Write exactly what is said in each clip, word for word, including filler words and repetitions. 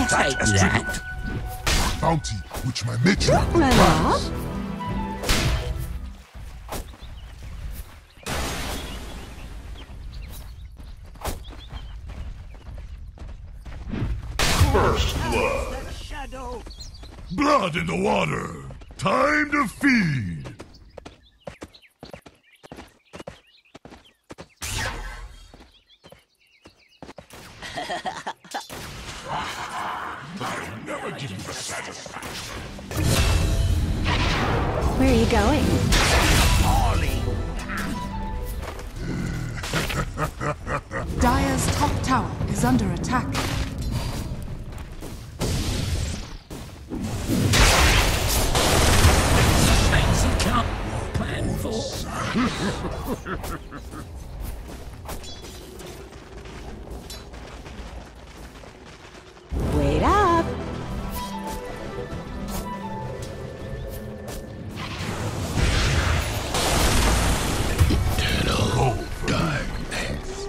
I'll take that. Bounty which my matron Don't run off. First blood. Blood in the water. Time to feed. I'll never give you the satisfaction. Where are you going? Dire's top tower is under attack. Things you can't plan for. Wait up. Eternal darkness.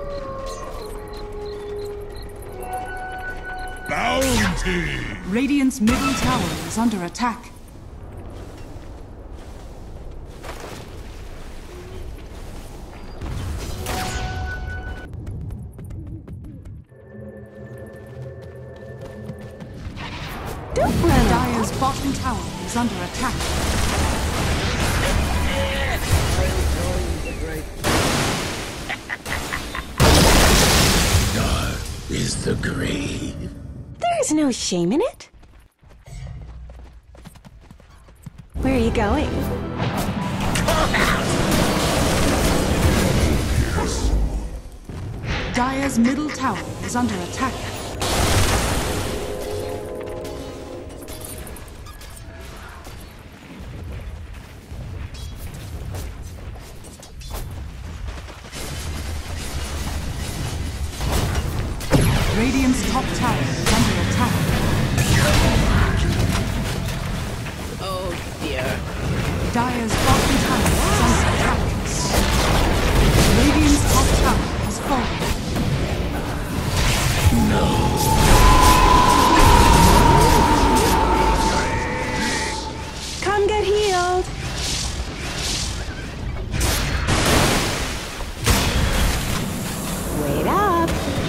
Bounty. Radiant's middle tower is under attack. Don't run off. Dire's bottom tower is under attack. Dark is the grave. There's no shame in it. Where are you going? Dire's middle tower is under attack. Radiant's top tower is under attack. Oh dear. Dire's bottom tower is under attack. Radiant's top tower has fallen. Come get healed. Wait up.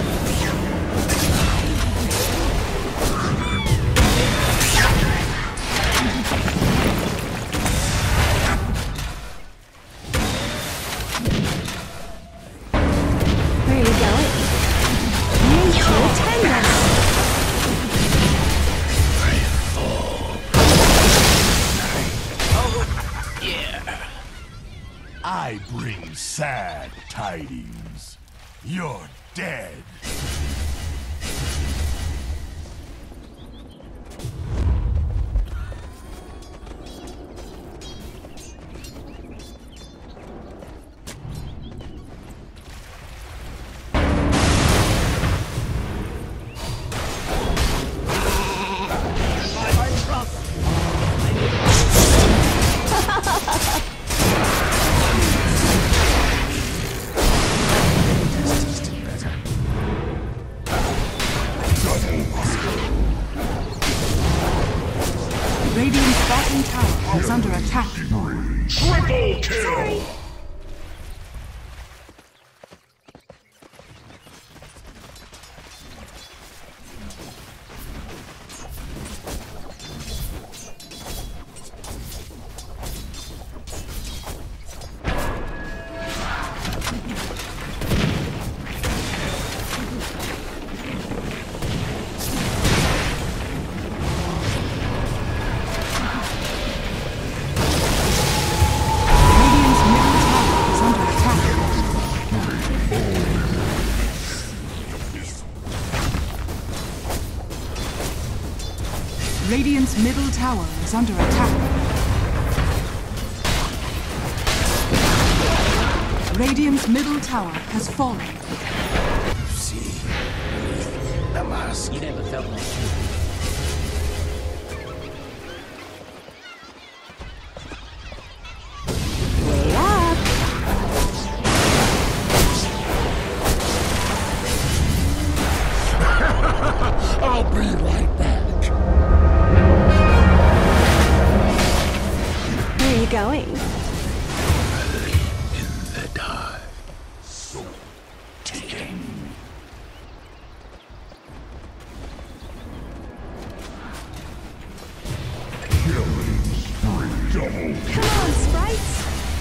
Where are you going? Nature attend us. I bring sad tidings. You're dead. Radiant's bottom tower is under attack. Triple kill. Radiant's middle tower is under attack. Radiant's middle tower is under attack. Radiant's middle tower has fallen. See, the mask. You never felt like you. Wait up. I I'll be right back. Where are you going? In the dark. So taking. Killing spree. Double. Come on, sprites!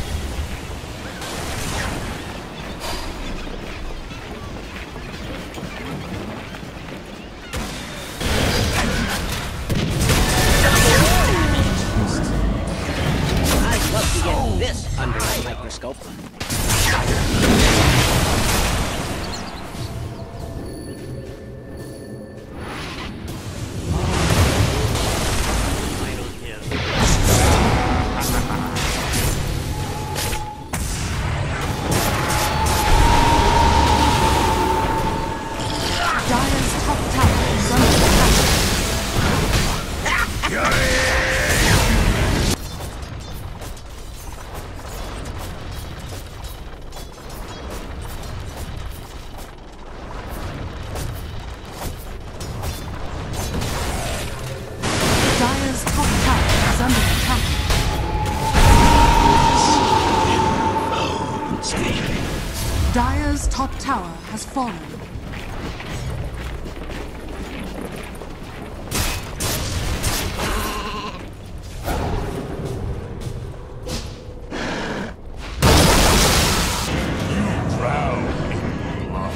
I'd love to get this under a microscope. Dire's top tower is under attack. Dire's top tower is under attack. Dire's top tower has fallen. Drown in blood.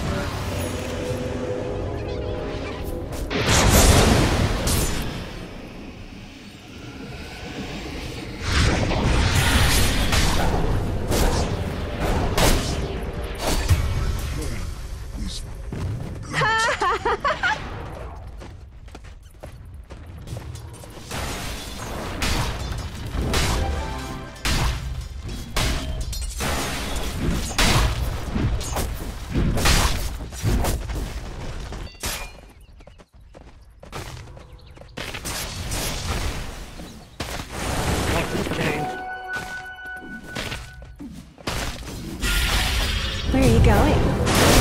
Where are you going?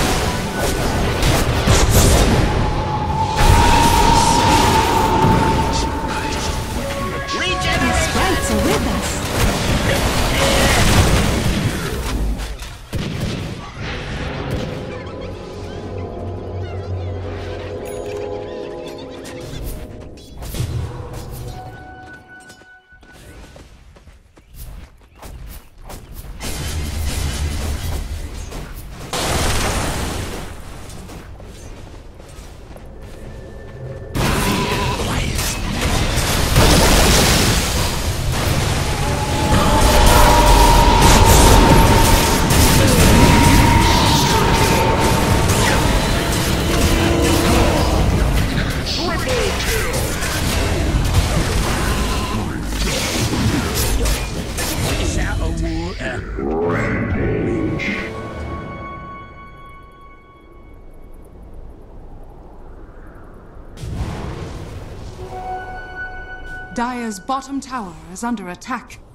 The sprites are with us. Dire's bottom tower is under attack.